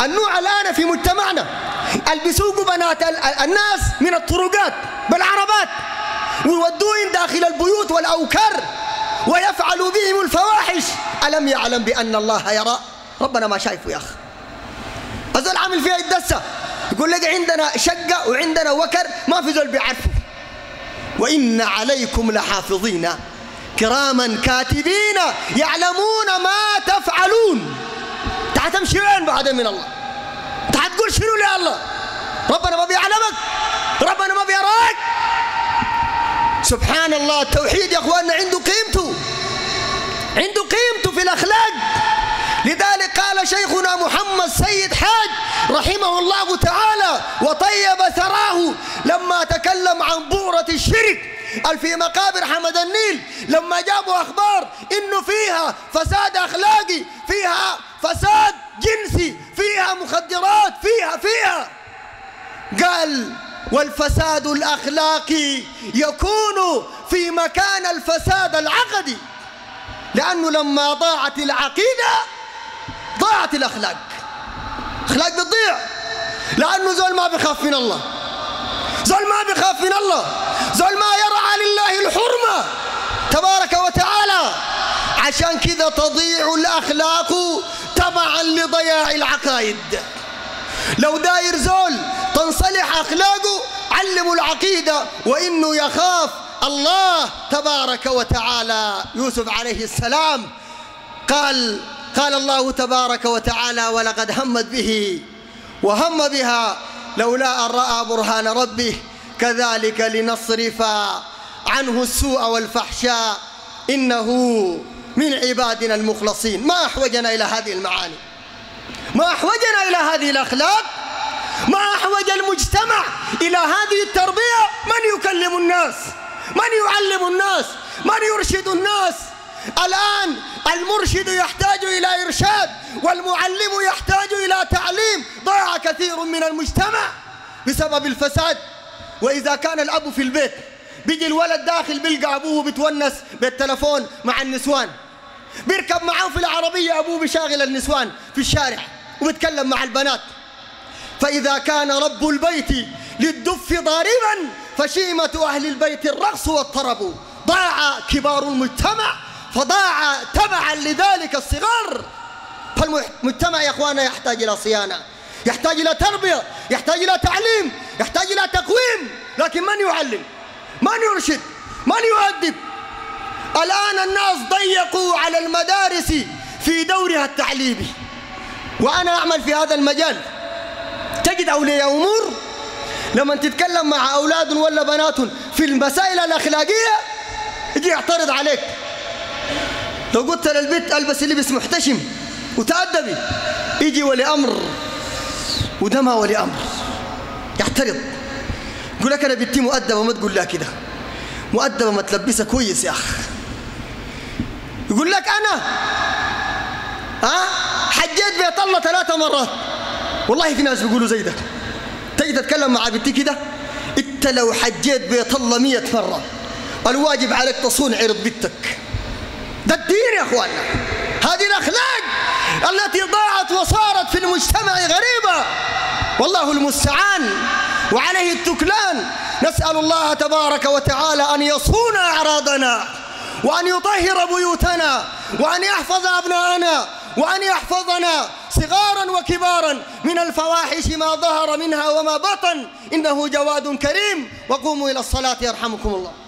النوع الآن في مجتمعنا البسوق بنات الناس من الطرقات بالعربات ويودوهم داخل البيوت والأوكار ويفعلوا بهم الفواحش. ألم يعلم بأن الله يرى؟ ربنا ما شايفه يا أخي. أزول عامل فيها الدسة يقول لك عندنا شقة وعندنا وكر ما في زول بيعرفه. وإن عليكم لحافظين كراما كاتبين يعلمون ما تفعلون. انت تمشي وين بعد من الله؟ انت تقول شنو لله؟ ربنا ما بيعلمك، ربنا ما بيراك. سبحان الله. التوحيد يا اخواننا عنده قيمته، عنده قيمته في الاخلاق. لذلك قال شيخنا محمد سيد حاج رحمه الله تعالى وطيب ثراه لما تكلم عن بؤرة الشرك في مقابر حمد النيل، لما جابوا أخبار إنه فيها فساد أخلاقي، فيها فساد جنسي، فيها مخدرات، فيها قال والفساد الأخلاقي يكون في مكان الفساد العقدي، لأنه لما ضاعت العقيدة ضاعت الأخلاق. أخلاق بتضيع، لأنه زول ما بيخاف من الله، زول ما بيخاف من الله، زول ما يرعى لله الحرمة تبارك وتعالى. عشان كذا تضيع الأخلاق تبعا لضياع العقائد. لو داير زول تنصلح أخلاقه علموا العقيدة وإنه يخاف الله تبارك وتعالى. يوسف عليه السلام قال الله تبارك وتعالى ولقد همت به وهم بها لولا أن رأى برهان ربه كذلك لنصرف عنه السوء والفحشاء إنه من عبادنا المخلصين. ما أحوجنا إلى هذه المعاني، ما أحوجنا إلى هذه الأخلاق، ما أحوج المجتمع إلى هذه التربية. من يكلم الناس؟ من يعلم الناس؟ من يرشد الناس؟ الآن المرشد يحتاج إلى إرشاد والمعلم يحتاج إلى تعليم. ضاع كثير من المجتمع بسبب الفساد. وإذا كان الأب في البيت بيجي الولد داخل بيلقى أبوه بتونس بالتلفون مع النسوان، بيركب معاه في العربية أبوه بيشاغل النسوان في الشارع وبيتكلم مع البنات. فإذا كان رب البيت للدف ضاربا فشيمة أهل البيت الرقص والطرب. ضاع كبار المجتمع فضاع تبعا لذلك الصغار. فالمجتمع يا أخوانا يحتاج إلى صيانة، يحتاج إلى تربية، يحتاج إلى تعليم، يحتاج إلى تقويم. لكن من يعلم؟ من يرشد؟ من يؤدب؟ الآن الناس ضيقوا على المدارس في دورها التعليمي، وأنا أعمل في هذا المجال. تجد أولياء أمور لما تتكلم مع أولاد ولا بنات في المسائل الأخلاقية يجي يعترض عليك. لو قلت للبنت البسي لبس محتشم وتأدبي يجي ولي أمر وده ما ولي أمر يعترض، يقول لك أنا بنتي مؤدبة ما تقول لها كده، مؤدبة ما تلبسها كويس يا أخ. يقول لك أنا حجيت بيت الله 3 مرات. والله في ناس بيقولوا زي ده. تجي تتكلم مع بنتي كده، أنت لو حجيت بيت الله 100 مرة الواجب عليك تصون عرض بنتك. ده الدين يا أخواننا. هذه الأخلاق التي ضاعت وصارت في المجتمع غريبة، والله المستعان وعليه التكلان. نسأل الله تبارك وتعالى أن يصون أعراضنا وأن يطهر بيوتنا وأن يحفظ أبناءنا وأن يحفظنا صغارا وكبارا من الفواحش ما ظهر منها وما بطن، إنه جواد كريم. وقوموا إلى الصلاة يرحمكم الله.